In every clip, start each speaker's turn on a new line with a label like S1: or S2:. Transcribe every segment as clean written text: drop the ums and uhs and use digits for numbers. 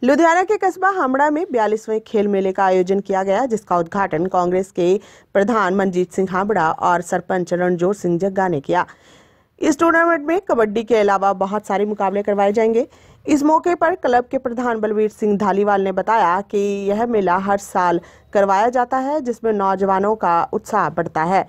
S1: लुधियाना के कस्बा हामड़ा में 42वें खेल मेले का आयोजन किया गया, जिसका उद्घाटन कांग्रेस के प्रधान मनजीत सिंह हामड़ा और सरपंच रणजोत सिंह जग्गा ने किया। इस टूर्नामेंट में कबड्डी के अलावा बहुत सारे मुकाबले करवाए जाएंगे। इस मौके पर क्लब के प्रधान बलवीर सिंह धालीवाल ने बताया कि यह मेला हर साल करवाया जाता है, जिसमें नौजवानों का उत्साह बढ़ता है।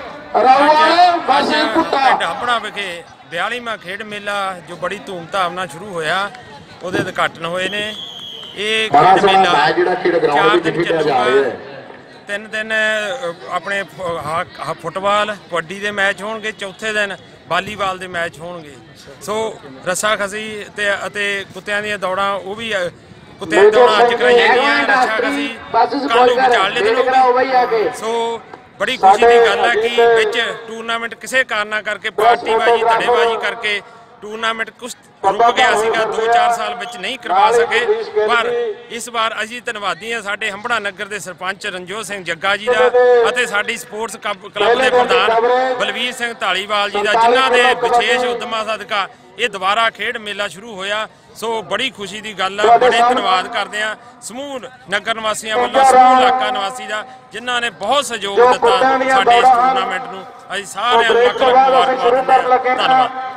S2: 42वां खेड मेला जो बड़ी धूमधाम नाल शुरू होया, ਉਹਦੇ ਉਦਘਾਟਨ ਹੋਏ ਨੇ। ਇਹ ਖੇਡ ਮੇਲਾ 4 दिन ਚੱਲੂਗਾ। 3 दिन ਆਪਣੇ ਫੁੱਟਬਾਲ ਕਬੱਡੀ ਦੇ ਮੈਚ ਹੋਣਗੇ, ਚੌਥੇ ਦਿਨ ਵਾਲੀਬਾਲ ਦੇ ਮੈਚ ਹੋਣਗੇ। ਸੋ ਰੱਸਾ ਖਸੀ ਅਤੇ ਕੁੱਤਿਆਂ ਦੀਆਂ ਦੌੜਾਂ, ਉਹ ਵੀ ਕੁੱਤਿਆਂ ਦੀਆਂ ਦੌੜਾਂ ਅੱਜ ਕਰਾਈਆਂ ਗਈਆਂ। ਰੱਸਾ ਖਸੀ ਕੱਲ੍ਹ ਨੂੰ ਵਿਚਾਲੇ ਦਿਨ ਹੋਊਗੀ। ਸੋ ਬੜੀ ਖੁਸ਼ੀ ਦੀ ਗੱਲ ਹੈ ਕਿ ਵਿੱਚ ਟੂਰਨਾਮੈਂਟ ਕਿਸੇ ਕਾਰਨਾਂ ਕਰਕੇ, ਪਾਰਟੀਬਾਜ਼ੀ ਧੜੇਬਾਜ਼ੀ ਕਰਕੇ टूरनामेंट कुछ रुक गया सीगा। 2-4 साल विच नहीं करवा सके, पर इस बार असीं धन्नवादी हां साडे हंबड़ा नगर के सरपंच रणजोत सिंह जग्गा जी का अते साडी स्पोर्ट्स क्लब के प्रधान बलवीर सिंह धालीवाल जी का, जिन्हां दे विशेष उद्यमां सदका ये दोबारा खेड मेला शुरू होया। सो बड़ी खुशी की गल है। बड़े धन्यवाद करते हैं समूह नगर निवासियों वालों, समूह इलाका निवासी का, जिन्हों ने बहुत सहयोग दिता साडे इस टूरनामेंट नूं। असीं सारिआं नूं लख लख मुबारकबाद दिंदे हां। धन्नवाद।